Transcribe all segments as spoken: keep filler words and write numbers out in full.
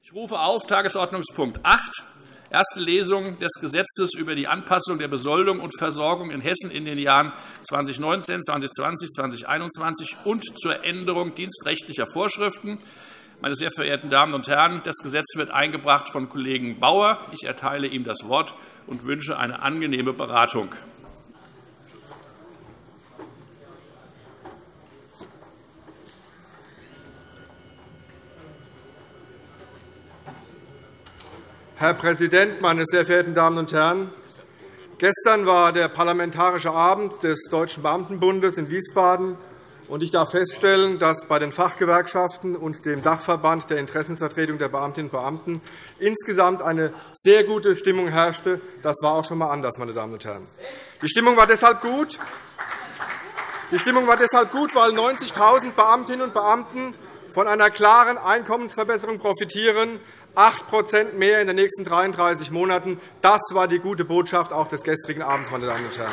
Ich rufe auf Tagesordnungspunkt acht, erste Lesung des Gesetzes über die Anpassung der Besoldung und Versorgung in Hessen in den Jahren zweitausendneunzehn, zweitausendzwanzig, zweitausendeinundzwanzig und zur Änderung dienstrechtlicher Vorschriften. Meine sehr verehrten Damen und Herren, das Gesetz wird eingebracht von Kollegen Bauer. Ich erteile ihm das Wort und wünsche eine angenehme Beratung. Herr Präsident, meine sehr verehrten Damen und Herren! Gestern war der Parlamentarische Abend des Deutschen Beamtenbundes in Wiesbaden. und Ich darf feststellen, dass bei den Fachgewerkschaften und dem Dachverband der Interessensvertretung der Beamtinnen und Beamten insgesamt eine sehr gute Stimmung herrschte. Das war auch schon einmal anders, meine Damen und Herren. Die Stimmung war deshalb gut, Die Stimmung war deshalb gut, weil neunzigtausend Beamtinnen und Beamten von einer klaren Einkommensverbesserung profitieren, acht Prozent mehr in den nächsten dreiunddreißig Monaten. Das war die gute Botschaft auch des gestrigen Abends, meine Damen und Herren.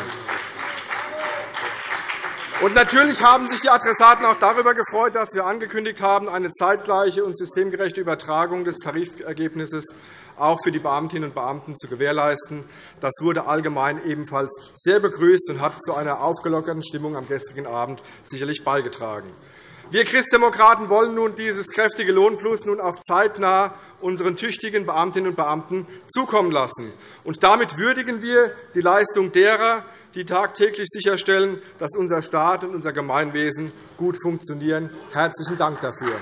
Und natürlich haben sich die Adressaten auch darüber gefreut, dass wir angekündigt haben, eine zeitgleiche und systemgerechte Übertragung des Tarifergebnisses auch für die Beamtinnen und Beamten zu gewährleisten. Das wurde allgemein ebenfalls sehr begrüßt und hat zu einer aufgelockerten Stimmung am gestrigen Abend sicherlich beigetragen. Wir Christdemokraten wollen nun dieses kräftige Lohnplus nun auch zeitnah unseren tüchtigen Beamtinnen und Beamten zukommen lassen. Und damit würdigen wir die Leistung derer, die tagtäglich sicherstellen, dass unser Staat und unser Gemeinwesen gut funktionieren. Herzlichen Dank dafür.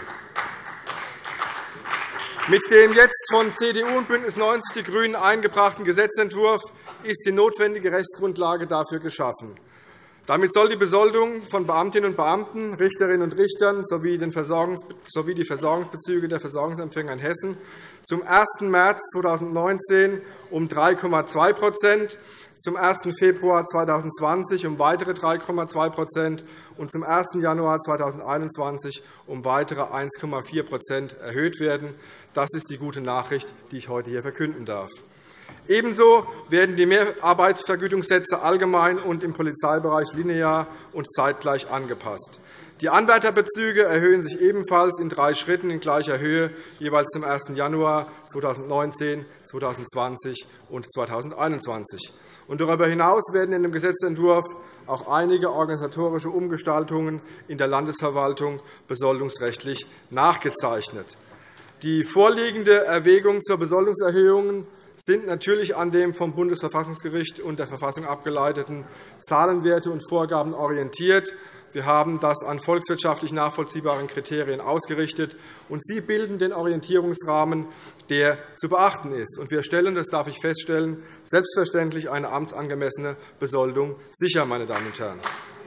Mit dem jetzt von C D U und BÜNDNIS neunzig die GRÜNEN eingebrachten Gesetzentwurf ist die notwendige Rechtsgrundlage dafür geschaffen. Damit soll die Besoldung von Beamtinnen und Beamten, Richterinnen und Richtern sowie die Versorgungsbezüge der Versorgungsempfänger in Hessen zum ersten März zweitausendneunzehn um drei Komma zwei %, zum ersten Februar zweitausendzwanzig um weitere drei Komma zwei % und zum ersten Januar zweitausendeinundzwanzig um weitere eins Komma vier % erhöht werden. Das ist die gute Nachricht, die ich heute hier verkünden darf. Ebenso werden die Mehrarbeitsvergütungssätze allgemein und im Polizeibereich linear und zeitgleich angepasst. Die Anwärterbezüge erhöhen sich ebenfalls in drei Schritten in gleicher Höhe, jeweils zum ersten Januar zweitausendneunzehn, zweitausendzwanzig und zweitausendeinundzwanzig. Und darüber hinaus werden in dem Gesetzentwurf auch einige organisatorische Umgestaltungen in der Landesverwaltung besoldungsrechtlich nachgezeichnet. Die vorliegende Erwägung zur Besoldungserhöhung sind natürlich an dem vom Bundesverfassungsgericht und der Verfassung abgeleiteten Zahlenwerte und Vorgaben orientiert. Wir haben das an volkswirtschaftlich nachvollziehbaren Kriterien ausgerichtet, und sie bilden den Orientierungsrahmen, der zu beachten ist. Wir stellen, das darf ich feststellen, selbstverständlich eine amtsangemessene Besoldung sicher, meine Damen und Herren.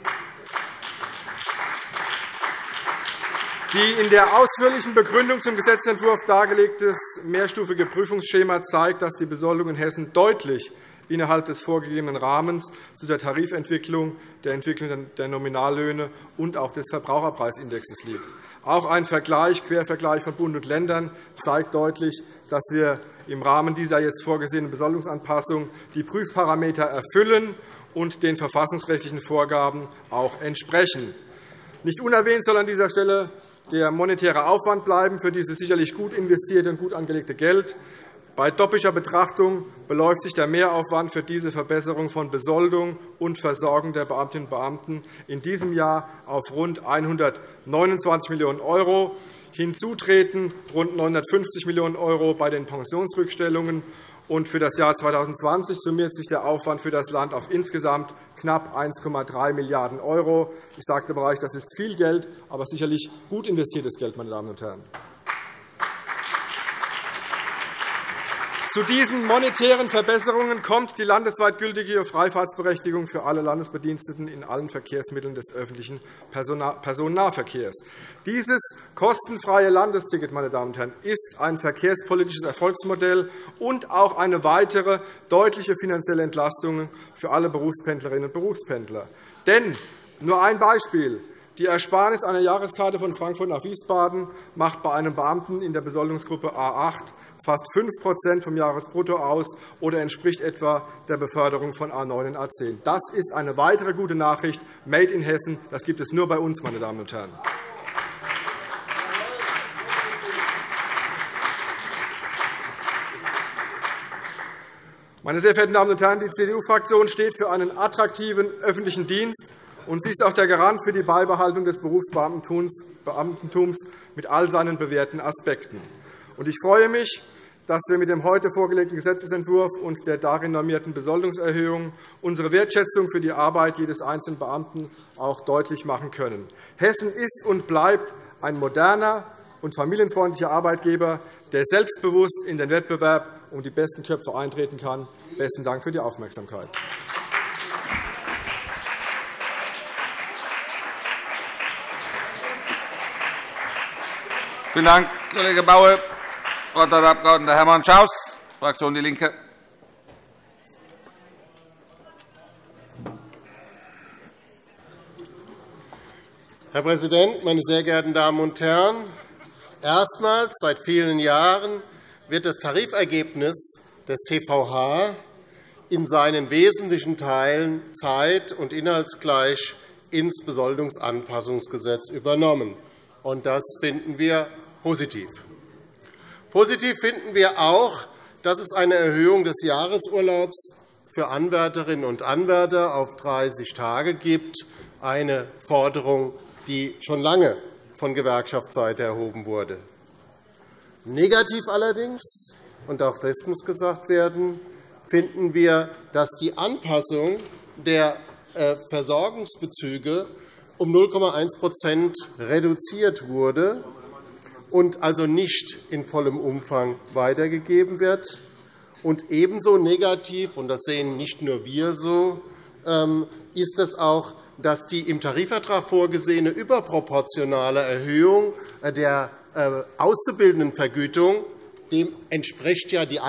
Die in der ausführlichen Begründung zum Gesetzentwurf dargelegte mehrstufige Prüfungsschema zeigt, dass die Besoldung in Hessen deutlich innerhalb des vorgegebenen Rahmens zu der Tarifentwicklung, der Entwicklung der Nominallöhne und auch des Verbraucherpreisindexes liegt. Auch ein Vergleich, Quervergleich von Bund und Ländern zeigt deutlich, dass wir im Rahmen dieser jetzt vorgesehenen Besoldungsanpassung die Prüfparameter erfüllen und den verfassungsrechtlichen Vorgaben auch entsprechen. Nicht unerwähnt soll an dieser Stelle der monetäre Aufwand bleiben für dieses sicherlich gut investierte und gut angelegte Geld. Bei doppelter Betrachtung beläuft sich der Mehraufwand für diese Verbesserung von Besoldung und Versorgung der Beamtinnen und Beamten in diesem Jahr auf rund hundertneunundzwanzig Millionen €. Hinzu treten rund neunhundertfünfzig Millionen € bei den Pensionsrückstellungen. Und für das Jahr zweitausendzwanzig summiert sich der Aufwand für das Land auf insgesamt knapp eins Komma drei Milliarden €. Ich sagte bereits, das ist viel Geld, aber sicherlich gut investiertes Geld, meine Damen und Herren. Zu diesen monetären Verbesserungen kommt die landesweit gültige Freifahrtsberechtigung für alle Landesbediensteten in allen Verkehrsmitteln des öffentlichen Personennahverkehrs. Dieses kostenfreie Landesticket, meine Damen und Herren, ist ein verkehrspolitisches Erfolgsmodell und auch eine weitere deutliche finanzielle Entlastung für alle Berufspendlerinnen und Berufspendler. Denn nur ein Beispiel: Die Ersparnis einer Jahreskarte von Frankfurt nach Wiesbaden macht bei einem Beamten in der Besoldungsgruppe A acht fast fünf Prozent vom Jahresbrutto aus oder entspricht etwa der Beförderung von A neun und A zehn. Das ist eine weitere gute Nachricht. Made in Hessen, das gibt es nur bei uns, meine Damen und Herren. Meine sehr verehrten Damen und Herren, die C D U-Fraktion steht für einen attraktiven öffentlichen Dienst, und sie ist auch der Garant für die Beibehaltung des Berufsbeamtentums mit all seinen bewährten Aspekten. Ich freue mich, dass wir mit dem heute vorgelegten Gesetzentwurf und der darin normierten Besoldungserhöhung unsere Wertschätzung für die Arbeit jedes einzelnen Beamten auch deutlich machen können. Hessen ist und bleibt ein moderner und familienfreundlicher Arbeitgeber, der selbstbewusst in den Wettbewerb um die besten Köpfe eintreten kann. Besten Dank für die Aufmerksamkeit. Vielen Dank, Kollege Baue. Das Wort hat der Abg. Hermann Schaus, Fraktion DIE LINKE. Herr Präsident, meine sehr geehrten Damen und Herren! Erstmals seit vielen Jahren wird das Tarifergebnis des T V H in seinen wesentlichen Teilen zeit- und inhaltsgleich ins Besoldungsanpassungsgesetz übernommen. Das finden wir positiv. Positiv finden wir auch, dass es eine Erhöhung des Jahresurlaubs für Anwärterinnen und Anwärter auf dreißig Tage gibt, eine Forderung, die schon lange von Gewerkschaftsseite erhoben wurde. Negativ allerdings, und auch das muss gesagt werden, finden wir, dass die Anpassung der Versorgungsbezüge um null Komma eins reduziert wurde und also nicht in vollem Umfang weitergegeben wird. Und ebenso negativ, und das sehen nicht nur wir so, ist es auch, dass die im Tarifvertrag vorgesehene überproportionale Erhöhung der Auszubildendenvergütung, dem entsprechen ja die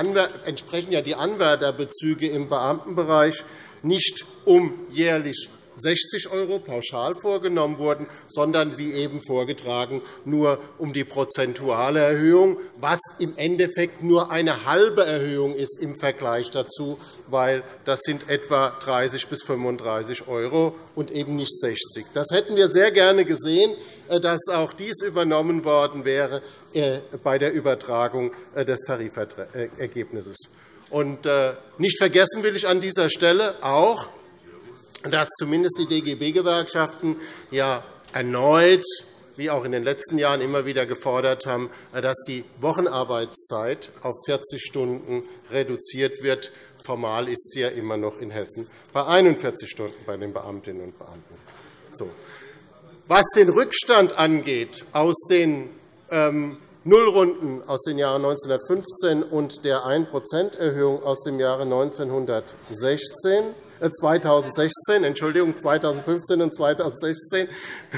Anwärterbezüge im Beamtenbereich, nicht um jährlich sechzig € pauschal vorgenommen wurden, sondern, wie eben vorgetragen, nur um die prozentuale Erhöhung, was im Endeffekt nur eine halbe Erhöhung ist im Vergleich dazu, weil das sind etwa dreißig bis fünfunddreißig € und eben nicht sechzig. Das hätten wir sehr gerne gesehen, dass auch dies übernommen worden wäre bei der Übertragung des Tarifergebnisses. Und nicht vergessen will ich an dieser Stelle auch, dass zumindest die D G B-Gewerkschaften ja erneut, wie auch in den letzten Jahren immer wieder gefordert haben, dass die Wochenarbeitszeit auf vierzig Stunden reduziert wird. Formal ist sie ja immer noch in Hessen bei einundvierzig Stunden bei den Beamtinnen und Beamten. So. Was den Rückstand angeht aus den ähm, Nullrunden aus den Jahren neunzehnhundertfünfzehn und der ein Prozent Erhöhung aus dem Jahre neunzehnhundertsechzehn, zweitausendsechzehn, Entschuldigung, zweitausendfünfzehn und zweitausendsechzehn.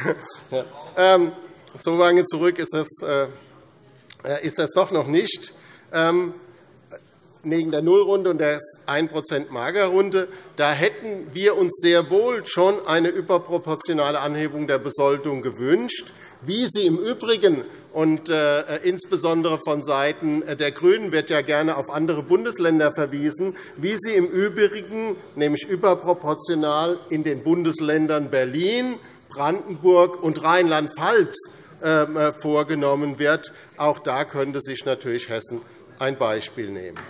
So lange zurück ist das, ist das doch noch nicht. Neben der Nullrunde und der ein Prozent Magerrunde, da hätten wir uns sehr wohl schon eine überproportionale Anhebung der Besoldung gewünscht, wie sie im Übrigen und äh, insbesondere von Seiten der GRÜNEN wird ja gerne auf andere Bundesländer verwiesen, wie sie im Übrigen, nämlich überproportional in den Bundesländern Berlin, Brandenburg und Rheinland-Pfalz äh, vorgenommen wird. Auch da könnte sich natürlich Hessen ein Beispiel nehmen.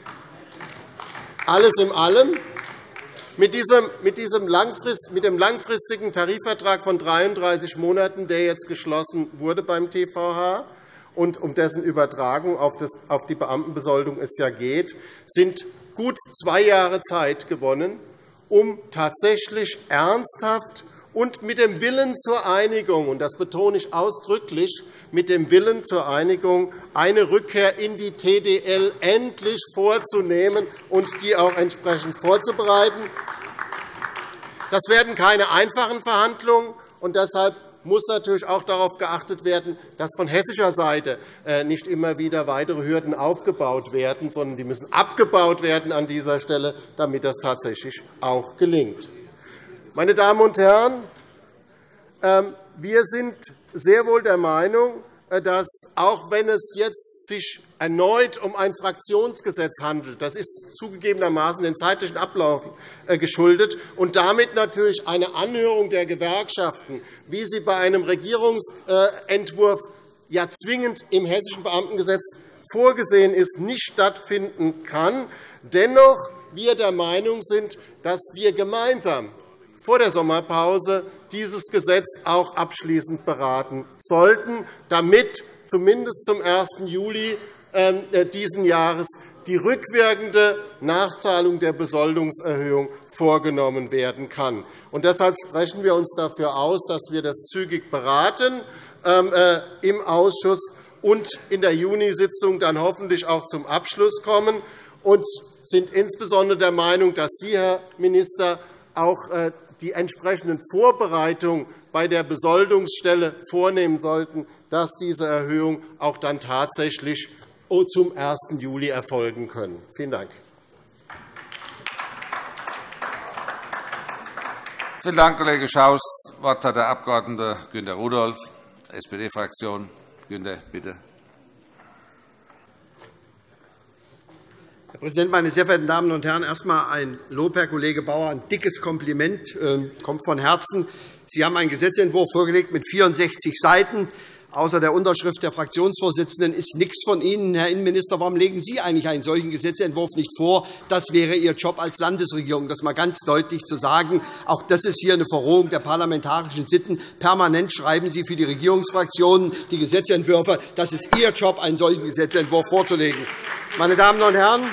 Alles in allem, mit diesem, mit, diesem Langfrist, mit dem langfristigen Tarifvertrag von dreiunddreißig Monaten, der jetzt geschlossen wurde beim T V H und um dessen Übertragung auf, das, auf die Beamtenbesoldung es ja geht, sind gut zwei Jahre Zeit gewonnen, um tatsächlich ernsthaft und mit dem Willen zur Einigung, und das betone ich ausdrücklich, mit dem Willen zur Einigung eine Rückkehr in die T D L endlich vorzunehmen und die auch entsprechend vorzubereiten. Das werden keine einfachen Verhandlungen, und deshalb muss natürlich auch darauf geachtet werden, dass von hessischer Seite nicht immer wieder weitere Hürden aufgebaut werden, sondern die müssen abgebaut werden an dieser Stelle, damit das tatsächlich auch gelingt. Meine Damen und Herren, wir sind sehr wohl der Meinung, dass, auch wenn es jetzt sich erneut um ein Fraktionsgesetz handelt, das ist zugegebenermaßen den zeitlichen Ablauf geschuldet und damit natürlich eine Anhörung der Gewerkschaften, wie sie bei einem Regierungsentwurf ja zwingend im Hessischen Beamtengesetz vorgesehen ist, nicht stattfinden kann. Dennoch wir der Meinung sind, dass wir gemeinsam vor der Sommerpause dieses Gesetz auch abschließend beraten sollten, damit zumindest zum ersten Juli dieses Jahres die rückwirkende Nachzahlung der Besoldungserhöhung vorgenommen werden kann. Und deshalb sprechen wir uns dafür aus, dass wir das zügig beraten äh, im Ausschuss und in der Junisitzung dann hoffentlich auch zum Abschluss kommen und sind insbesondere der Meinung, dass Sie, Herr Minister, auch äh, die entsprechenden Vorbereitungen bei der Besoldungsstelle vornehmen sollten, dass diese Erhöhung auch dann tatsächlich zum ersten Juli erfolgen können. Vielen Dank. Vielen Dank, Kollege Schaus. Das Wort hat der Abg. Günter Rudolph, S P D-Fraktion. Günter, bitte. Herr Präsident, meine sehr verehrten Damen und Herren! Erst einmal ein Lob, Herr Kollege Bauer, ein dickes Kompliment, kommt von Herzen. Sie haben einen Gesetzentwurf vorgelegt mit vierundsechzig Seiten. Außer der Unterschrift der Fraktionsvorsitzenden ist nichts von Ihnen, Herr Innenminister. Warum legen Sie eigentlich einen solchen Gesetzentwurf nicht vor? Das wäre Ihr Job als Landesregierung, das einmal ganz deutlich zu sagen. Auch das ist hier eine Verrohung der parlamentarischen Sitten. Permanent schreiben Sie für die Regierungsfraktionen die Gesetzentwürfe. Das ist Ihr Job, einen solchen Gesetzentwurf vorzulegen. Meine Damen und Herren,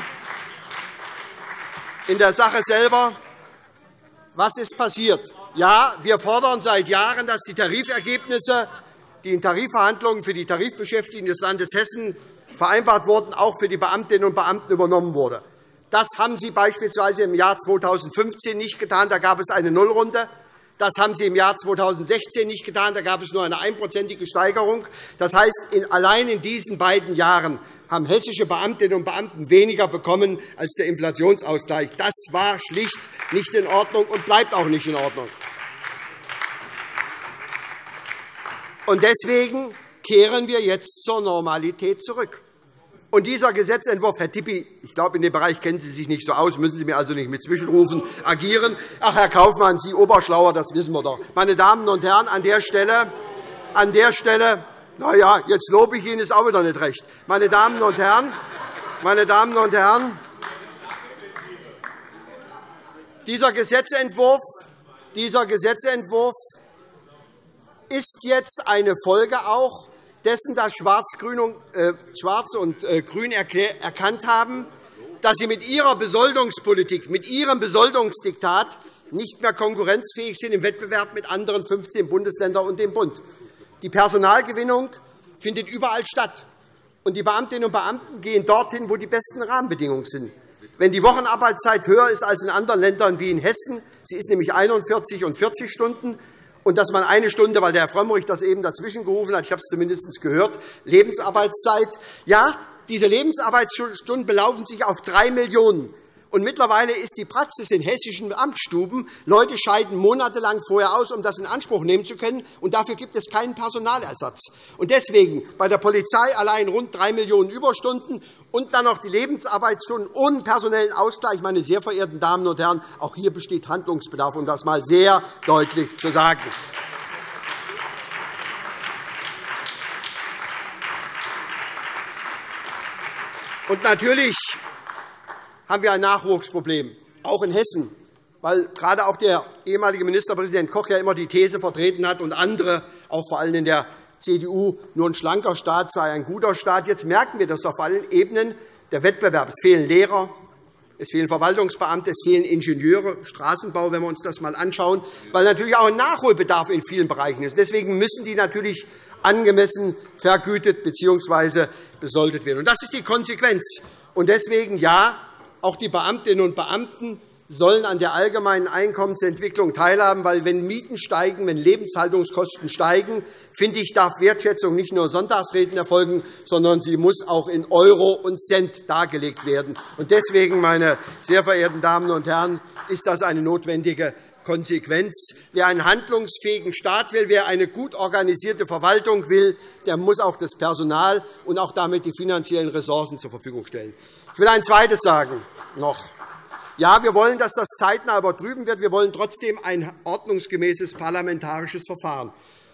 in der Sache selber, was ist passiert? Ja, wir fordern seit Jahren, dass die Tarifergebnisse, die in Tarifverhandlungen für die Tarifbeschäftigten des Landes Hessen vereinbart wurden, auch für die Beamtinnen und Beamten übernommen wurde. Das haben Sie beispielsweise im Jahr zweitausendfünfzehn nicht getan. Da gab es eine Nullrunde. Das haben Sie im Jahr zweitausendsechzehn nicht getan. Da gab es nur eine einprozentige Steigerung. Das heißt, allein in diesen beiden Jahren haben hessische Beamtinnen und Beamten weniger bekommen als der Inflationsausgleich. Das war schlicht nicht in Ordnung und bleibt auch nicht in Ordnung. Und deswegen kehren wir jetzt zur Normalität zurück. Und dieser Gesetzentwurf, Herr Tippi, ich glaube, in dem Bereich kennen Sie sich nicht so aus, müssen Sie mir also nicht mit Zwischenrufen agieren. Ach, Herr Kaufmann, Sie Oberschlauer, das wissen wir doch. Meine Damen und Herren, an der Stelle, an der Stelle na ja, jetzt lobe ich Ihnen, ist auch wieder nicht recht. Meine Damen und Herren, meine Damen und Herren, dieser Gesetzentwurf, dieser Gesetzentwurf ist jetzt eine Folge auch dessen, dass Schwarz und Grün erkannt haben, dass sie mit ihrer Besoldungspolitik, mit ihrem Besoldungsdiktat nicht mehr konkurrenzfähig sind im Wettbewerb mit anderen fünfzehn Bundesländern und dem Bund. Die Personalgewinnung findet überall statt, und die Beamtinnen und Beamten gehen dorthin, wo die besten Rahmenbedingungen sind. Wenn die Wochenarbeitszeit höher ist als in anderen Ländern wie in Hessen, sie ist nämlich einundvierzig und vierzig Stunden, und dass man eine Stunde, weil der Herr Frömmrich das eben dazwischen gerufen hat, ich habe es zumindest gehört, Lebensarbeitszeit. Ja, diese Lebensarbeitsstunden belaufen sich auf drei Millionen. Und mittlerweile ist die Praxis in hessischen Amtsstuben, Leute scheiden monatelang vorher aus, um das in Anspruch nehmen zu können, und dafür gibt es keinen Personalersatz. Und deswegen bei der Polizei allein rund drei Millionen Überstunden und dann noch die Lebensarbeitsstunden ohne personellen Ausgleich. Meine sehr verehrten Damen und Herren, auch hier besteht Handlungsbedarf, um das einmal sehr deutlich zu sagen. Und natürlich haben wir ein Nachwuchsproblem, auch in Hessen, weil gerade auch der ehemalige Ministerpräsident Koch ja immer die These vertreten hat und andere, auch vor allem in der C D U, nur ein schlanker Staat sei ein guter Staat. Jetzt merken wir das auf allen Ebenen. Der Wettbewerb. Es fehlen Lehrer, es fehlen Verwaltungsbeamte, es fehlen Ingenieure, Straßenbau, wenn wir uns das einmal anschauen, weil natürlich auch ein Nachholbedarf in vielen Bereichen ist. Deswegen müssen die natürlich angemessen vergütet bzw. besoldet werden. Das ist die Konsequenz. Und deswegen ja, auch die Beamtinnen und Beamten sollen an der allgemeinen Einkommensentwicklung teilhaben, weil wenn Mieten steigen, wenn Lebenshaltungskosten steigen, finde ich, darf Wertschätzung nicht nur in Sonntagsreden erfolgen, sondern sie muss auch in Euro und Cent dargelegt werden. Und deswegen, meine sehr verehrten Damen und Herren, ist das eine notwendige Konsequenz. Wer einen handlungsfähigen Staat will, wer eine gut organisierte Verwaltung will, der muss auch das Personal und auch damit die finanziellen Ressourcen zur Verfügung stellen. Ich will ein Zweites sagen noch. Ja, wir wollen, dass das zeitnah überprüft wird. Wir wollen trotzdem ein ordnungsgemäßes parlamentarisches Verfahren.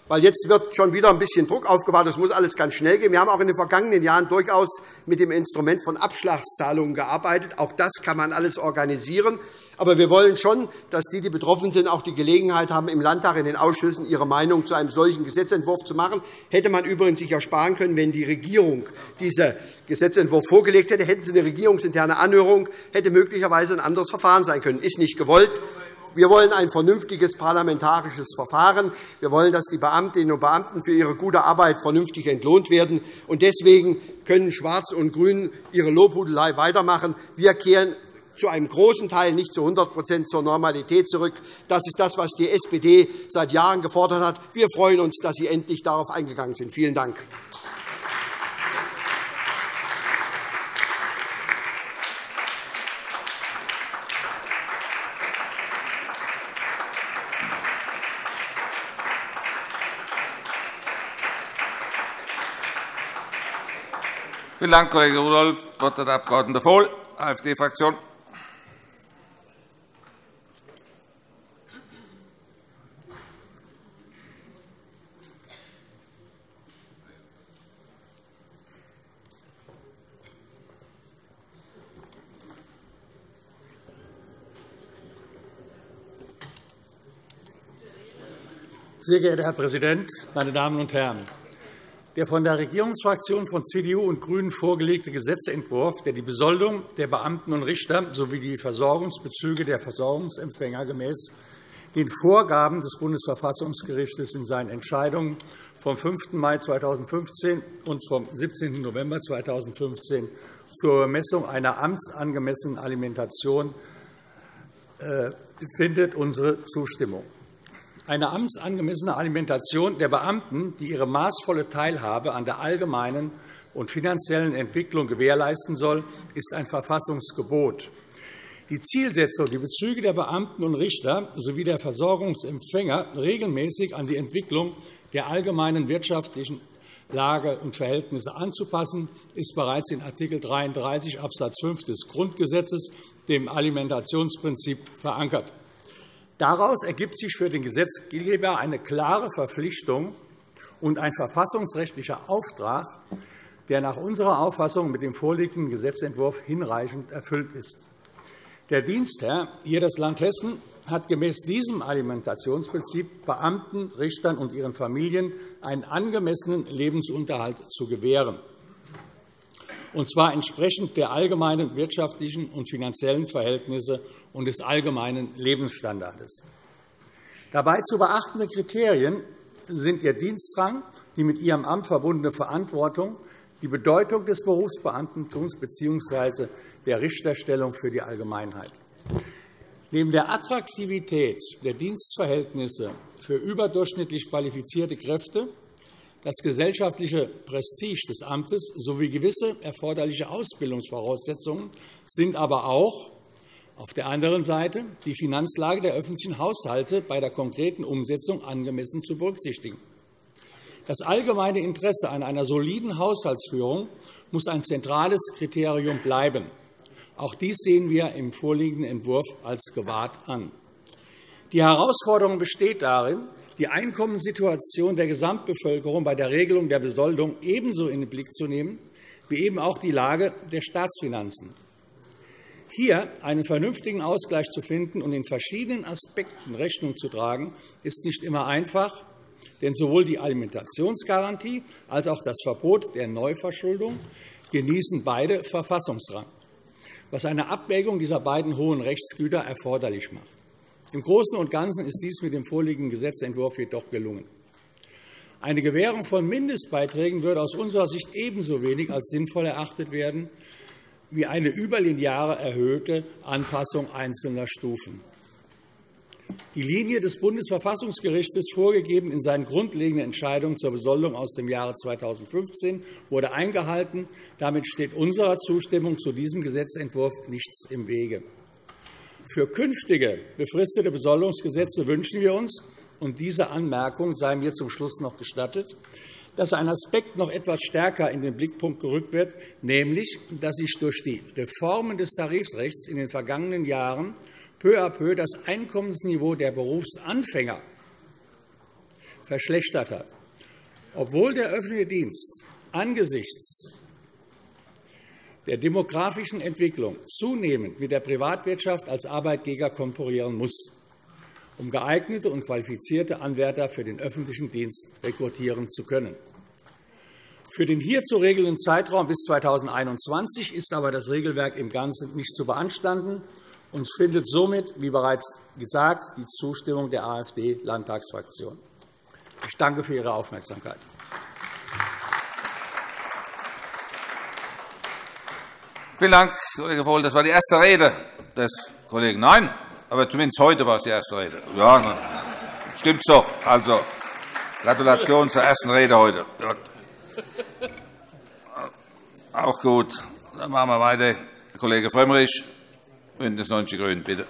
weil jetzt wird schon wieder ein bisschen Druck aufgebaut. Das muss alles ganz schnell gehen. Wir haben auch in den vergangenen Jahren durchaus mit dem Instrument von Abschlagszahlungen gearbeitet. Auch das kann man alles organisieren. Aber wir wollen schon, dass die, die betroffen sind, auch die Gelegenheit haben, im Landtag, in den Ausschüssen ihre Meinung zu einem solchen Gesetzentwurf zu machen. Hätte man übrigens sich ersparen können, wenn die Regierung diesen Gesetzentwurf vorgelegt hätte. Hätten Sie eine regierungsinterne Anhörung, hätte möglicherweise ein anderes Verfahren sein können. Ist nicht gewollt. Wir wollen ein vernünftiges parlamentarisches Verfahren. Wir wollen, dass die Beamtinnen und Beamten für ihre gute Arbeit vernünftig entlohnt werden. Deswegen können Schwarz und Grün ihre Lobhudelei weitermachen. Wir kehren zu einem großen Teil, nicht zu hundert Prozent zur Normalität zurück. Das ist das, was die S P D seit Jahren gefordert hat. Wir freuen uns, dass Sie endlich darauf eingegangen sind. Vielen Dank. Vielen Dank, Kollege Rudolph. Das Wort hat der Abg. Vohl, AfD-Fraktion. Sehr geehrter Herr Präsident, meine Damen und Herren! Der von der Regierungsfraktion von C D U und GRÜNEN vorgelegte Gesetzentwurf, der die Besoldung der Beamten und Richter sowie die Versorgungsbezüge der Versorgungsempfänger gemäß den Vorgaben des Bundesverfassungsgerichts in seinen Entscheidungen vom fünften Mai zweitausendfünfzehn und vom siebzehnten November zweitausendfünfzehn zur Bemessung einer amtsangemessenen Alimentation findet unsere Zustimmung. Eine amtsangemessene Alimentation der Beamten, die ihre maßvolle Teilhabe an der allgemeinen und finanziellen Entwicklung gewährleisten soll, ist ein Verfassungsgebot. Die Zielsetzung, die Bezüge der Beamten und Richter sowie der Versorgungsempfänger regelmäßig an die Entwicklung der allgemeinen wirtschaftlichen Lage und Verhältnisse anzupassen, ist bereits in Art. dreiunddreißig Abs. fünf des Grundgesetzes, dem Alimentationsprinzip, verankert. Daraus ergibt sich für den Gesetzgeber eine klare Verpflichtung und ein verfassungsrechtlicher Auftrag, der nach unserer Auffassung mit dem vorliegenden Gesetzentwurf hinreichend erfüllt ist. Der Dienstherr, hier das Land Hessen, hat gemäß diesem Alimentationsprinzip Beamten, Richtern und ihren Familien einen angemessenen Lebensunterhalt zu gewähren, und zwar entsprechend der allgemeinen wirtschaftlichen und finanziellen Verhältnisse und des allgemeinen Lebensstandards. Dabei zu beachtende Kriterien sind Ihr Dienstrang, die mit Ihrem Amt verbundene Verantwortung, die Bedeutung des Berufsbeamtentums bzw. der Richterstellung für die Allgemeinheit. Neben der Attraktivität der Dienstverhältnisse für überdurchschnittlich qualifizierte Kräfte, das gesellschaftliche Prestige des Amtes sowie gewisse erforderliche Ausbildungsvoraussetzungen sind aber auch auf der anderen Seite die Finanzlage der öffentlichen Haushalte bei der konkreten Umsetzung angemessen zu berücksichtigen. Das allgemeine Interesse an einer soliden Haushaltsführung muss ein zentrales Kriterium bleiben. Auch dies sehen wir im vorliegenden Entwurf als gewahrt an. Die Herausforderung besteht darin, die Einkommenssituation der Gesamtbevölkerung bei der Regelung der Besoldung ebenso in den Blick zu nehmen, wie eben auch die Lage der Staatsfinanzen. Hier einen vernünftigen Ausgleich zu finden und in verschiedenen Aspekten Rechnung zu tragen, ist nicht immer einfach, denn sowohl die Alimentationsgarantie als auch das Verbot der Neuverschuldung genießen beide Verfassungsrang, was eine Abwägung dieser beiden hohen Rechtsgüter erforderlich macht. Im Großen und Ganzen ist dies mit dem vorliegenden Gesetzentwurf jedoch gelungen. Eine Gewährung von Mindestbeiträgen würde aus unserer Sicht ebenso wenig als sinnvoll erachtet werden wie eine überlineare erhöhte Anpassung einzelner Stufen. Die Linie des Bundesverfassungsgerichts, vorgegeben in seinen grundlegenden Entscheidungen zur Besoldung aus dem Jahre zweitausendfünfzehn, wurde eingehalten. Damit steht unserer Zustimmung zu diesem Gesetzentwurf nichts im Wege. Für künftige befristete Besoldungsgesetze wünschen wir uns, und diese Anmerkung sei mir zum Schluss noch gestattet, dass ein Aspekt noch etwas stärker in den Blickpunkt gerückt wird, nämlich, dass sich durch die Reformen des Tarifrechts in den vergangenen Jahren peu à peu das Einkommensniveau der Berufsanfänger verschlechtert hat. Obwohl der öffentliche Dienst angesichts der demografischen Entwicklung zunehmend mit der Privatwirtschaft als Arbeitgeber konkurrieren muss, um geeignete und qualifizierte Anwärter für den öffentlichen Dienst rekrutieren zu können. Für den hier zu regelnden Zeitraum bis zweitausendeinundzwanzig ist aber das Regelwerk im Ganzen nicht zu beanstanden und findet somit, wie bereits gesagt, die Zustimmung der AfD-Landtagsfraktion. Ich danke für Ihre Aufmerksamkeit. Vielen Dank, Kollege Vohl. Das war die erste Rede des Kollegen. Nein, aber zumindest heute war es die erste Rede. Ja, stimmt doch. Also, Gratulation zur ersten Rede heute. Auch gut. Dann machen wir weiter. Der Kollege Frömmrich, BÜNDNIS neunzig die GRÜNEN, bitte.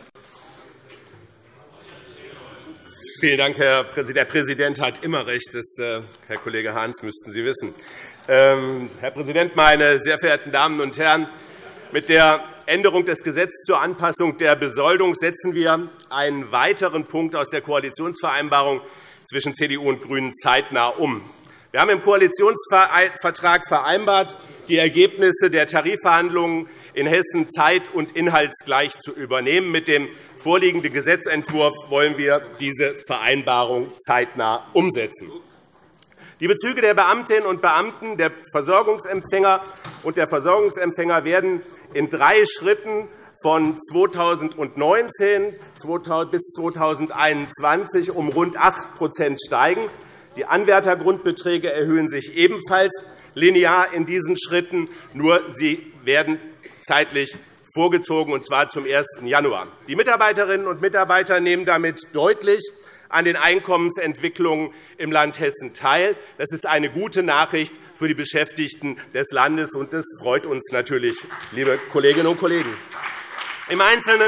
Vielen Dank, Herr Präsident. Der Präsident hat immer recht, das, äh, Herr Kollege Harms, müssten Sie wissen. Ähm, Herr Präsident, meine sehr verehrten Damen und Herren! Mit der Änderung des Gesetzes zur Anpassung der Besoldung setzen wir einen weiteren Punkt aus der Koalitionsvereinbarung zwischen C D U und GRÜNEN zeitnah um. Wir haben im Koalitionsvertrag vereinbart, die Ergebnisse der Tarifverhandlungen in Hessen zeit- und inhaltsgleich zu übernehmen. Mit dem vorliegenden Gesetzentwurf wollen wir diese Vereinbarung zeitnah umsetzen. Die Bezüge der Beamtinnen und Beamten, der Versorgungsempfänger und der Versorgungsempfänger werden in drei Schritten von zweitausendneunzehn bis zweitausendeinundzwanzig um rund acht steigen. Die Anwärtergrundbeträge erhöhen sich ebenfalls linear in diesen Schritten, nur sie werden zeitlich vorgezogen, und zwar zum ersten Januar. Die Mitarbeiterinnen und Mitarbeiter nehmen damit deutlich an den Einkommensentwicklungen im Land Hessen teil. Das ist eine gute Nachricht für die Beschäftigten des Landes, und das freut uns natürlich, liebe Kolleginnen und Kollegen. Im Einzelnen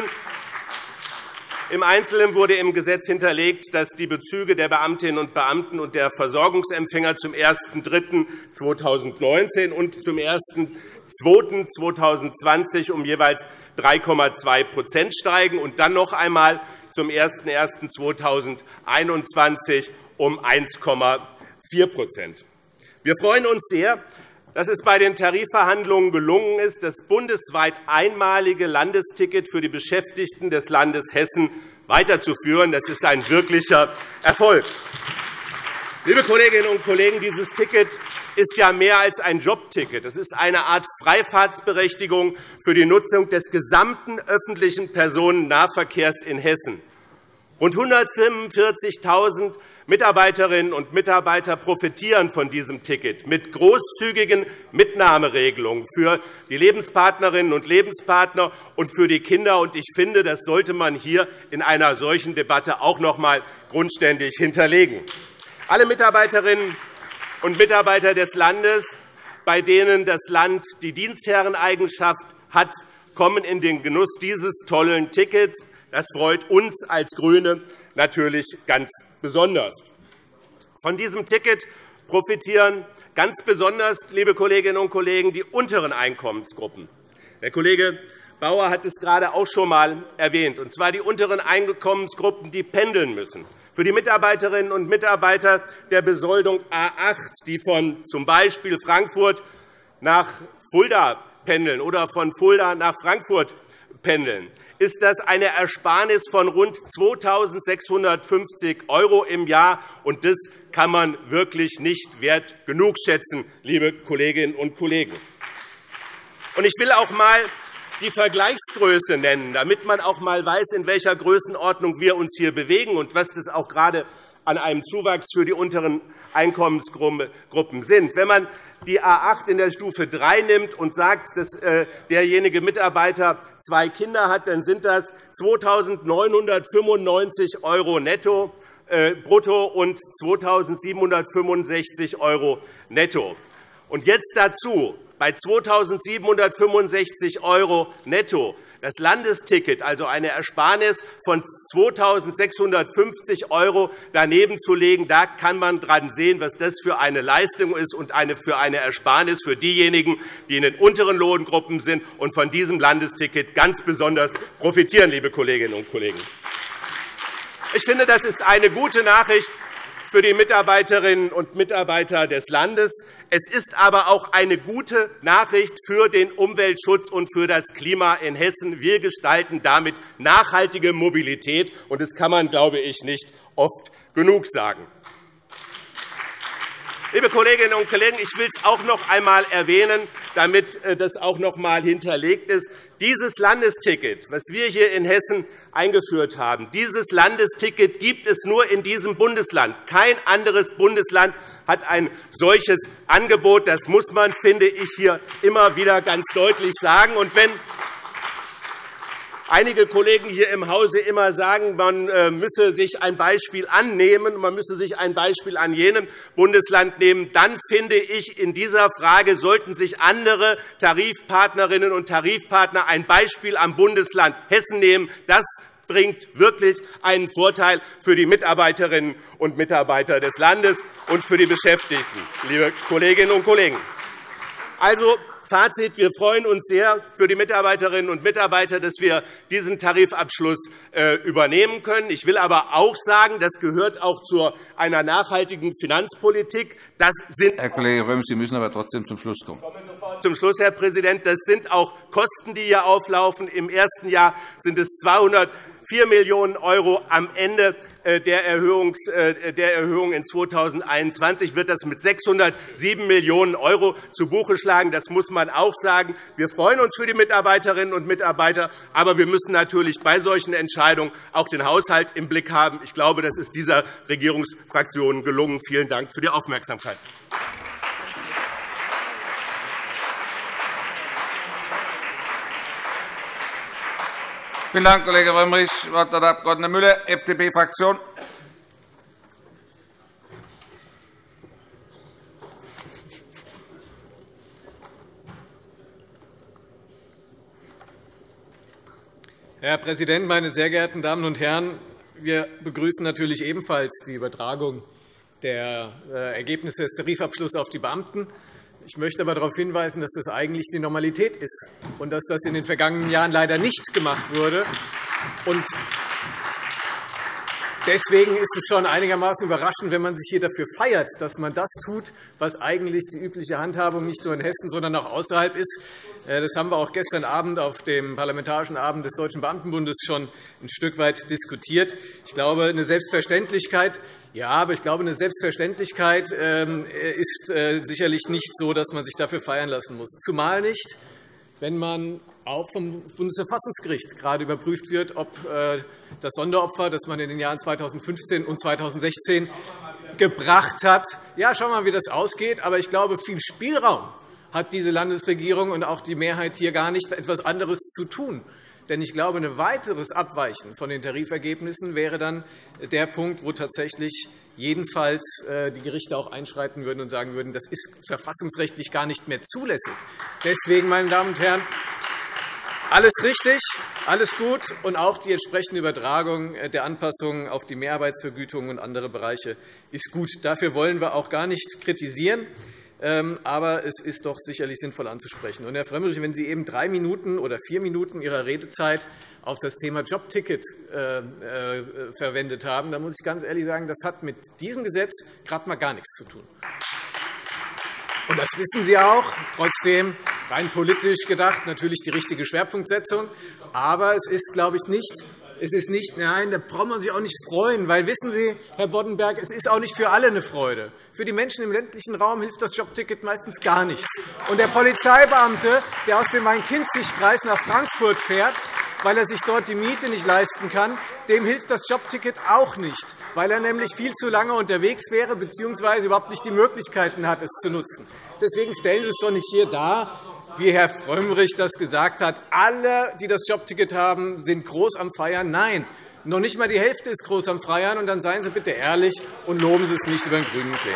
Im Einzelnen wurde im Gesetz hinterlegt, dass die Bezüge der Beamtinnen und Beamten und der Versorgungsempfänger zum ersten dritten zweitausendneunzehn und zum ersten zweiten zweitausendzwanzig um jeweils drei Komma zwei steigen und dann noch einmal zum ersten ersten zweitausendeinundzwanzig um eins Komma vier Wir freuen uns sehr, dass es bei den Tarifverhandlungen gelungen ist, das bundesweit einmalige Landesticket für die Beschäftigten des Landes Hessen weiterzuführen. Das ist ein wirklicher Erfolg. Liebe Kolleginnen und Kollegen, dieses Ticket ist ja mehr als ein Jobticket. Es ist eine Art Freifahrtsberechtigung für die Nutzung des gesamten öffentlichen Personennahverkehrs in Hessen. Rund hundertfünfundvierzigtausend Mitarbeiterinnen und Mitarbeiter profitieren von diesem Ticket mit großzügigen Mitnahmeregelungen für die Lebenspartnerinnen und Lebenspartner und für die Kinder. Ich finde, das sollte man hier in einer solchen Debatte auch noch einmal grundständig hinterlegen. Alle Mitarbeiterinnen und Mitarbeiter des Landes, bei denen das Land die Dienstherreneigenschaft hat, kommen in den Genuss dieses tollen Tickets. Das freut uns als GRÜNE natürlich ganz besonders. Von diesem Ticket profitieren ganz besonders, liebe Kolleginnen und Kollegen, die unteren Einkommensgruppen. Der Kollege Bauer hat es gerade auch schon einmal erwähnt, und zwar die unteren Einkommensgruppen, die pendeln müssen. Für die Mitarbeiterinnen und Mitarbeiter der Besoldung A acht, die von z. B. Frankfurt nach Fulda pendeln oder von Fulda nach Frankfurt pendeln, ist das eine Ersparnis von rund zweitausendsechshundertfünfzig € im Jahr. Und das kann man wirklich nicht wert genug schätzen, liebe Kolleginnen und Kollegen. Ich will auch einmal die Vergleichsgröße nennen, damit man auch einmal weiß, in welcher Größenordnung wir uns hier bewegen und was das auch gerade an einem Zuwachs für die unteren Einkommensgruppen sind. Wenn man die A acht in der Stufe drei nimmt und sagt, dass derjenige Mitarbeiter zwei Kinder hat, dann sind das zweitausendneunhundertfünfundneunzig € netto brutto und zweitausendsiebenhundertfünfundsechzig € netto. Und jetzt dazu bei zweitausendsiebenhundertfünfundsechzig € netto das Landesticket, also eine Ersparnis von zweitausendsechshundertfünfzig € daneben zu legen, da kann man dran sehen, was das für eine Leistung ist und für eine Ersparnis für diejenigen, die in den unteren Lohngruppen sind und von diesem Landesticket ganz besonders profitieren, liebe Kolleginnen und Kollegen. Ich finde, das ist eine gute Nachricht für die Mitarbeiterinnen und Mitarbeiter des Landes. Es ist aber auch eine gute Nachricht für den Umweltschutz und für das Klima in Hessen. Wir gestalten damit nachhaltige Mobilität, und das kann man, glaube ich, nicht oft genug sagen. Liebe Kolleginnen und Kollegen, ich will es auch noch einmal erwähnen, damit das auch noch einmal hinterlegt ist. Dieses Landesticket, das wir hier in Hessen eingeführt haben, dieses Landesticket gibt es nur in diesem Bundesland. Kein anderes Bundesland hat ein solches Angebot. Das muss man, finde ich, hier immer wieder ganz deutlich sagen. Und wenn einige Kollegen hier im Hause immer sagen, man müsse sich ein Beispiel annehmen, man müsse sich ein Beispiel an jenem Bundesland nehmen, dann finde ich, in dieser Frage sollten sich andere Tarifpartnerinnen und Tarifpartner ein Beispiel am Bundesland Hessen nehmen. Das bringt wirklich einen Vorteil für die Mitarbeiterinnen und Mitarbeiter des Landes und für die Beschäftigten, liebe Kolleginnen und Kollegen. Also, Fazit. Wir freuen uns sehr für die Mitarbeiterinnen und Mitarbeiter, dass wir diesen Tarifabschluss übernehmen können. Ich will aber auch sagen, das gehört auch zu einer nachhaltigen Finanzpolitik. Das sind Herr Kollege Röhm, Sie müssen aber trotzdem zum Schluss kommen. Zum Schluss, Herr Präsident. Das sind auch Kosten, die hier auflaufen. Im ersten Jahr sind es zweihundertvier Millionen €. Am Ende der Erhöhung in zweitausendeinundzwanzig wird das mit sechshundertsieben Millionen € zu Buche schlagen. Das muss man auch sagen. Wir freuen uns für die Mitarbeiterinnen und Mitarbeiter, aber wir müssen natürlich bei solchen Entscheidungen auch den Haushalt im Blick haben. Ich glaube, das ist dieser Regierungsfraktion gelungen. Vielen Dank für die Aufmerksamkeit. Vielen Dank, Kollege Frömmrich. Das Wort hat der Abg. Müller, F D P-Fraktion. Herr Präsident, meine sehr geehrten Damen und Herren! Wir begrüßen natürlich ebenfalls die Übertragung der Ergebnisse des Tarifabschlusses auf die Beamten. Ich möchte aber darauf hinweisen, dass das eigentlich die Normalität ist und dass das in den vergangenen Jahren leider nicht gemacht wurde. Deswegen ist es schon einigermaßen überraschend, wenn man sich hier dafür feiert, dass man das tut, was eigentlich die übliche Handhabung nicht nur in Hessen, sondern auch außerhalb ist. Das haben wir auch gestern Abend auf dem Parlamentarischen Abend des Deutschen Beamtenbundes schon ein Stück weit diskutiert. Ich glaube, eine Selbstverständlichkeit, ja, aber ich glaube, eine Selbstverständlichkeit ist sicherlich nicht so, dass man sich dafür feiern lassen muss. Zumal nicht, wenn man auch vom Bundesverfassungsgericht gerade überprüft wird, ob das Sonderopfer, das man in den Jahren zweitausendfünfzehn und zweitausendsechzehn gebracht hat. Ja, schauen wir mal, wie das ausgeht. Aber ich glaube, viel Spielraum hat diese Landesregierung und auch die Mehrheit hier gar nicht, etwas anderes zu tun. Denn ich glaube, ein weiteres Abweichen von den Tarifergebnissen wäre dann der Punkt, wo tatsächlich jedenfalls die Gerichte auch einschreiten würden und sagen würden, das ist verfassungsrechtlich gar nicht mehr zulässig. Deswegen, meine Damen und Herren, alles richtig, alles gut, und auch die entsprechende Übertragung der Anpassungen auf die Mehrarbeitsvergütung und andere Bereiche ist gut. Dafür wollen wir auch gar nicht kritisieren. Aber es ist doch sicherlich sinnvoll anzusprechen. Und Herr Frömmrich, wenn Sie eben drei Minuten oder vier Minuten Ihrer Redezeit auf das Thema Jobticket verwendet haben, dann muss ich ganz ehrlich sagen, das hat mit diesem Gesetz gerade einmal gar nichts zu tun. Und das wissen Sie auch. Trotzdem, rein politisch gedacht, natürlich die richtige Schwerpunktsetzung. Aber es ist, glaube ich, nicht Es ist nicht, nein, da braucht man sich auch nicht freuen, weil, wissen Sie, Herr Boddenberg, es ist auch nicht für alle eine Freude. Für die Menschen im ländlichen Raum hilft das Jobticket meistens gar nichts. Und der Polizeibeamte, der aus dem Main-Kinzig-Kreis nach Frankfurt fährt, weil er sich dort die Miete nicht leisten kann, dem hilft das Jobticket auch nicht, weil er nämlich viel zu lange unterwegs wäre bzw. überhaupt nicht die Möglichkeiten hat, es zu nutzen. Deswegen stellen Sie es doch nicht hier dar, wie Herr Frömmrich das gesagt hat, alle, die das Jobticket haben, sind groß am Feiern. Nein, noch nicht einmal die Hälfte ist groß am Feiern. Und dann seien Sie bitte ehrlich und loben Sie es nicht über den grünen Klee.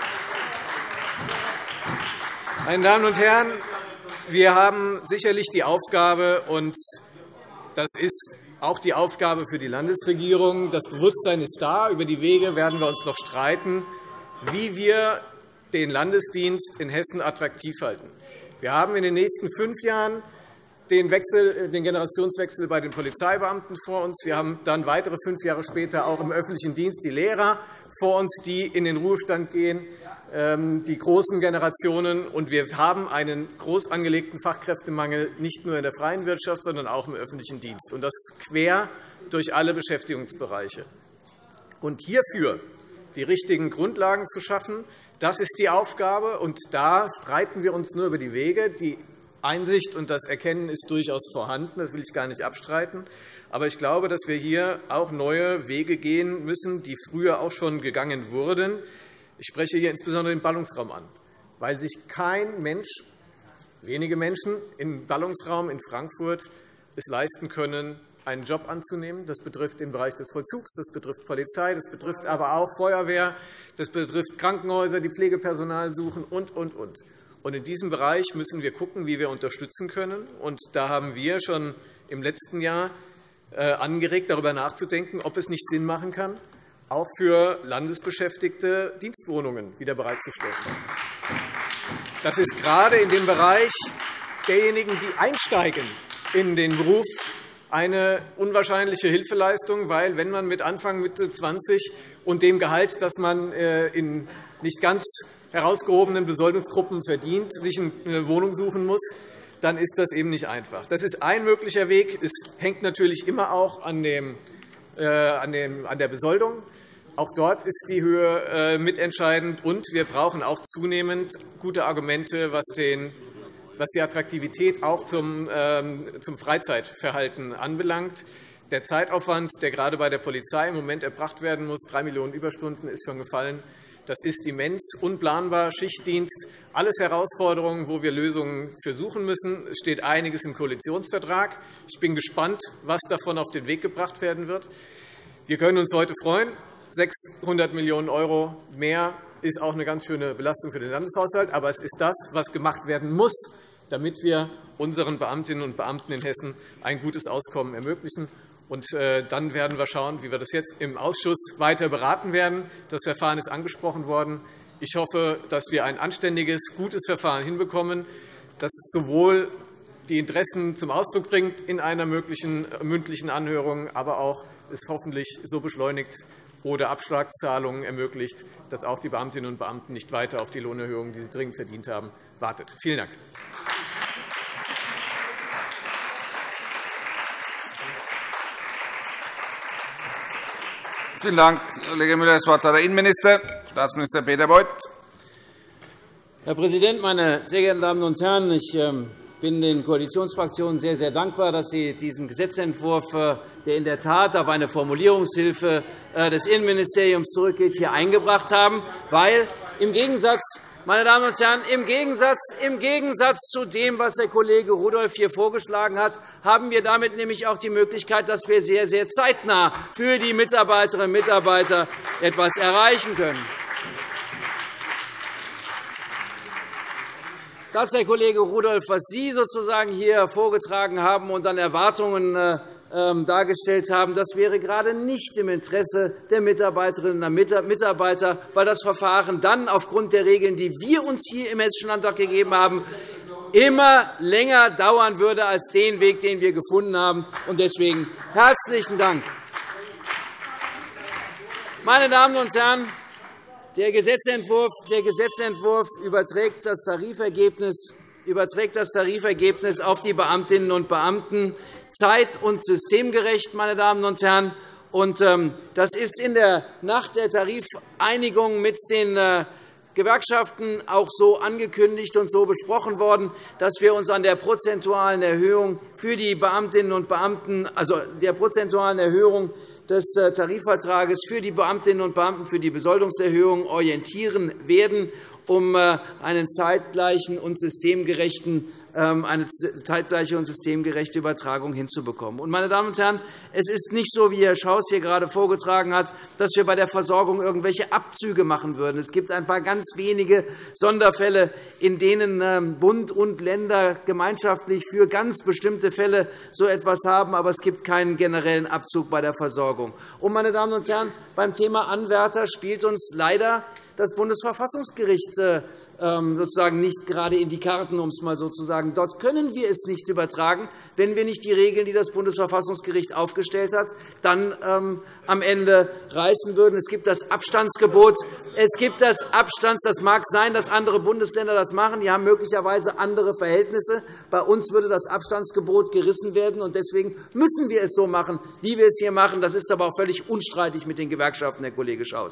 Meine Damen und Herren, wir haben sicherlich die Aufgabe, und das ist auch die Aufgabe für die Landesregierung, das Bewusstsein ist da, über die Wege werden wir uns noch streiten, wie wir den Landesdienst in Hessen attraktiv halten. Wir haben in den nächsten fünf Jahren den, Wechsel, den Generationswechsel bei den Polizeibeamten vor uns. Wir haben dann weitere fünf Jahre später auch im öffentlichen Dienst die Lehrer vor uns, die in den Ruhestand gehen, die großen Generationen. Und wir haben einen groß angelegten Fachkräftemangel nicht nur in der freien Wirtschaft, sondern auch im öffentlichen Dienst, und das quer durch alle Beschäftigungsbereiche. Und hierfür die richtigen Grundlagen zu schaffen, das ist die Aufgabe. Und da streiten wir uns nur über die Wege. Die Einsicht und das Erkennen ist durchaus vorhanden. Das will ich gar nicht abstreiten. Aber ich glaube, dass wir hier auch neue Wege gehen müssen, die früher auch schon gegangen wurden. Ich spreche hier insbesondere den Ballungsraum an, weil sich kein Mensch, wenige Menschen im Ballungsraum in Frankfurt es leisten können, einen Job anzunehmen. Das betrifft den Bereich des Vollzugs, das betrifft Polizei, das betrifft aber auch Feuerwehr, das betrifft Krankenhäuser, die Pflegepersonal suchen und, und, und. Und in diesem Bereich müssen wir schauen, wie wir unterstützen können. Und da haben wir schon im letzten Jahr angeregt, darüber nachzudenken, ob es nicht Sinn machen kann, auch für Landesbeschäftigte Dienstwohnungen wieder bereitzustellen. Das ist gerade in dem Bereich derjenigen, die einsteigen in den Beruf, eine unwahrscheinliche Hilfeleistung, weil, wenn man mit Anfang, Mitte zwanzig und dem Gehalt, das man in nicht ganz herausgehobenen Besoldungsgruppen verdient, sich eine Wohnung suchen muss, dann ist das eben nicht einfach. Das ist ein möglicher Weg. Es hängt natürlich immer auch an, dem, äh, an, dem, an der Besoldung. Auch dort ist die Höhe äh, mitentscheidend. Und wir brauchen auch zunehmend gute Argumente, was, den, was die Attraktivität auch zum, ähm, zum Freizeitverhalten anbelangt. Der Zeitaufwand, der gerade bei der Polizei im Moment erbracht werden muss, drei Millionen Überstunden, ist schon gefallen. Das ist immens, unplanbar, Schichtdienst, alles Herausforderungen, wo wir Lösungen für suchen müssen. Es steht einiges im Koalitionsvertrag. Ich bin gespannt, was davon auf den Weg gebracht werden wird. Wir können uns heute freuen. sechshundert Millionen € mehr ist auch eine ganz schöne Belastung für den Landeshaushalt. Aber es ist das, was gemacht werden muss, damit wir unseren Beamtinnen und Beamten in Hessen ein gutes Auskommen ermöglichen. Und dann werden wir schauen, wie wir das jetzt im Ausschuss weiter beraten werden. Das Verfahren ist angesprochen worden. Ich hoffe, dass wir ein anständiges, gutes Verfahren hinbekommen, das sowohl die Interessen zum Ausdruck bringt in einer möglichen mündlichen Anhörung, aber auch es hoffentlich so beschleunigt oder Abschlagszahlungen ermöglicht, dass auch die Beamtinnen und Beamten nicht weiter auf die Lohnerhöhungen, die sie dringend verdient haben, wartet. Vielen Dank. Vielen Dank, Kollege Müller. Das Wort hat der Innenminister, Staatsminister Peter Beuth. Herr Präsident, meine sehr geehrten Damen und Herren! Ich bin den Koalitionsfraktionen sehr, sehr dankbar, dass Sie diesen Gesetzentwurf, der in der Tat auf eine Formulierungshilfe des Innenministeriums zurückgeht, hier eingebracht haben, weil im Gegensatz Meine Damen und Herren, im Gegensatz, im Gegensatz zu dem, was der Kollege Rudolph hier vorgeschlagen hat, haben wir damit nämlich auch die Möglichkeit, dass wir sehr, sehr zeitnah für die Mitarbeiterinnen und Mitarbeiter etwas erreichen können. Das, Herr Kollege Rudolph, was Sie sozusagen hier vorgetragen haben und an Erwartungen dargestellt haben, das wäre gerade nicht im Interesse der Mitarbeiterinnen und Mitarbeiter, weil das Verfahren dann aufgrund der Regeln, die wir uns hier im Hessischen Landtag gegeben haben, immer länger dauern würde als den Weg, den wir gefunden haben. Deswegen herzlichen Dank. Meine Damen und Herren, der Gesetzentwurf, der Gesetzentwurf überträgt das Tarifergebnis, überträgt das Tarifergebnis auf die Beamtinnen und Beamten zeit- und systemgerecht, meine Damen und Herren. Das ist in der Nacht der Tarifeinigung mit den Gewerkschaften auch so angekündigt und so besprochen worden, dass wir uns an der prozentualen Erhöhung für die Beamtinnen und Beamten, also der prozentualen Erhöhung des Tarifvertrages für die Beamtinnen und Beamten für die Besoldungserhöhung orientieren werden, um einen zeitgleichen und systemgerechten eine zeitgleiche und systemgerechte Übertragung hinzubekommen. Meine Damen und Herren, es ist nicht so, wie Herr Schaus hier gerade vorgetragen hat, dass wir bei der Versorgung irgendwelche Abzüge machen würden. Es gibt ein paar ganz wenige Sonderfälle, in denen Bund und Länder gemeinschaftlich für ganz bestimmte Fälle so etwas haben, aber es gibt keinen generellen Abzug bei der Versorgung. Und, meine Damen und Herren, beim Thema Anwärter spielt uns leider das Bundesverfassungsgericht sozusagen nicht gerade in die Karten, um es mal so zu sagen. Dort können wir es nicht übertragen, wenn wir nicht die Regeln, die das Bundesverfassungsgericht aufgestellt hat, dann ähm, am Ende reißen würden. Es gibt das Abstandsgebot. Es gibt das Abstands. Das mag sein, dass andere Bundesländer das machen. Die haben möglicherweise andere Verhältnisse. Bei uns würde das Abstandsgebot gerissen werden. Und deswegen müssen wir es so machen, wie wir es hier machen. Das ist aber auch völlig unstreitig mit den Gewerkschaften, Herr Kollege Schaus.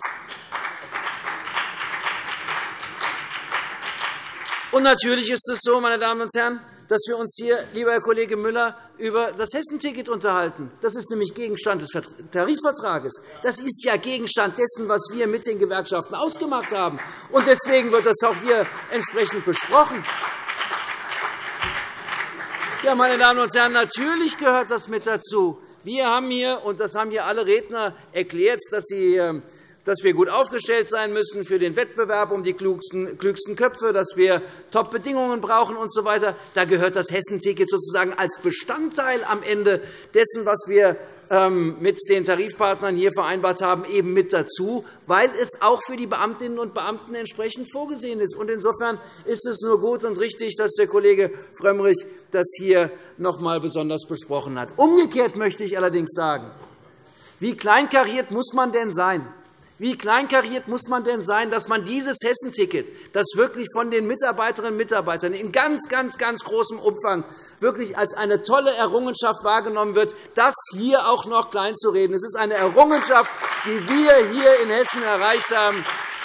Und natürlich ist es so, meine Damen und Herren, dass wir uns hier, lieber Herr Kollege Müller, über das Hessenticket unterhalten. Das ist nämlich Gegenstand des Tarifvertrages. Das ist ja Gegenstand dessen, was wir mit den Gewerkschaften ausgemacht haben. Und deswegen wird das auch hier entsprechend besprochen. Ja, meine Damen und Herren, natürlich gehört das mit dazu. Wir haben hier, und das haben hier alle Redner erklärt, dass sie dass wir gut aufgestellt sein müssen für den Wettbewerb um die klügsten, klügsten Köpfe, dass wir Top-Bedingungen brauchen usw. So da gehört das Hessenticket sozusagen als Bestandteil am Ende dessen, was wir mit den Tarifpartnern hier vereinbart haben, eben mit dazu, weil es auch für die Beamtinnen und Beamten entsprechend vorgesehen ist. Insofern ist es nur gut und richtig, dass der Kollege Frömmrich das hier noch einmal besonders besprochen hat. Umgekehrt möchte ich allerdings sagen, wie kleinkariert muss man denn sein? Wie kleinkariert muss man denn sein, dass man dieses Hessenticket, das wirklich von den Mitarbeiterinnen und Mitarbeitern in ganz, ganz, ganz großem Umfang wirklich als eine tolle Errungenschaft wahrgenommen wird, das hier auch noch kleinzureden? Es ist eine Errungenschaft, die wir hier in Hessen erreicht haben.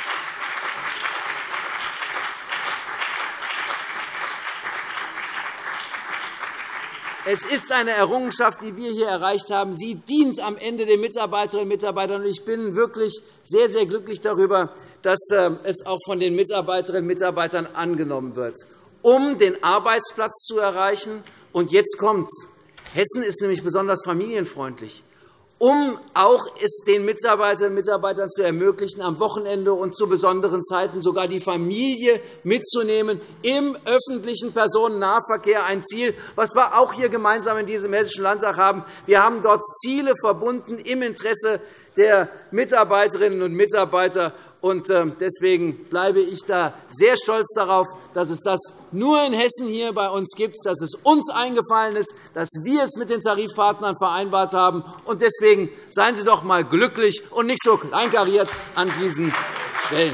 Es ist eine Errungenschaft, die wir hier erreicht haben. Sie dient am Ende den Mitarbeiterinnen und Mitarbeitern. Ich bin wirklich sehr, sehr glücklich darüber, dass es auch von den Mitarbeiterinnen und Mitarbeitern angenommen wird, um den Arbeitsplatz zu erreichen. Und jetzt kommt's. Hessen ist nämlich besonders familienfreundlich. Um auch es den Mitarbeiterinnen und Mitarbeitern zu ermöglichen, am Wochenende und zu besonderen Zeiten sogar die Familie mitzunehmen im öffentlichen Personennahverkehr, ein Ziel, was wir auch hier gemeinsam in diesem Hessischen Landtag haben. Wir haben dort Ziele verbunden im Interesse der Mitarbeiterinnen und Mitarbeiter. Deswegen bleibe ich da sehr stolz darauf, dass es das nur in Hessen hier bei uns gibt, dass es uns eingefallen ist, dass wir es mit den Tarifpartnern vereinbart haben. Deswegen seien Sie doch einmal glücklich und nicht so kleinkariert an diesen Stellen.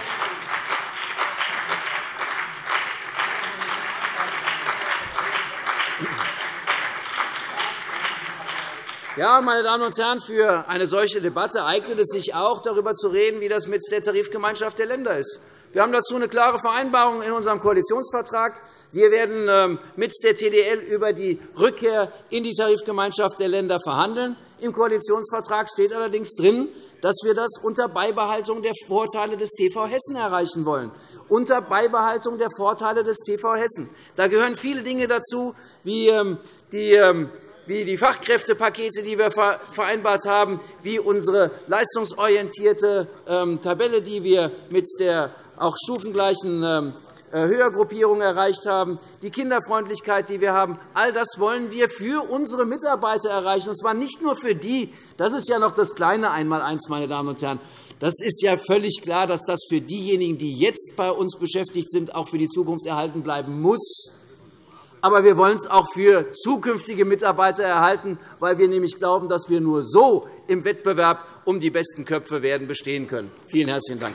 Ja, meine Damen und Herren, für eine solche Debatte eignet es sich auch, darüber zu reden, wie das mit der Tarifgemeinschaft der Länder ist. Wir haben dazu eine klare Vereinbarung in unserem Koalitionsvertrag. Wir werden mit der T D L über die Rückkehr in die Tarifgemeinschaft der Länder verhandeln. Im Koalitionsvertrag steht allerdings drin, dass wir das unter Beibehaltung der Vorteile des T V Hessen erreichen wollen. Unter Beibehaltung der Vorteile des T V Hessen. Da gehören viele Dinge dazu, wie die wie die Fachkräftepakete, die wir vereinbart haben, wie unsere leistungsorientierte Tabelle, die wir mit der auch stufengleichen Höhergruppierung erreicht haben, die Kinderfreundlichkeit, die wir haben. All das wollen wir für unsere Mitarbeiter erreichen, und zwar nicht nur für die. Das ist ja noch das kleine Einmaleins, meine Damen und Herren. Das ist ja völlig klar, dass das für diejenigen, die jetzt bei uns beschäftigt sind, auch für die Zukunft erhalten bleiben muss. Aber wir wollen es auch für zukünftige Mitarbeiter erhalten, weil wir nämlich glauben, dass wir nur so im Wettbewerb um die besten Köpfe werden bestehen können. Vielen herzlichen Dank.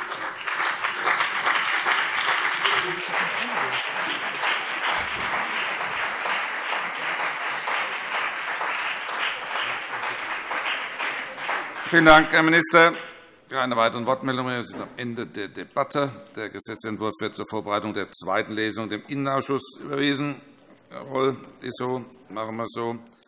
Vielen Dank, Herr Minister. Keine weiteren Wortmeldungen. Wir sind am Ende der Debatte. Der Gesetzentwurf wird zur Vorbereitung der zweiten Lesung dem Innenausschuss überwiesen. Jawohl, ist so. Machen wir so.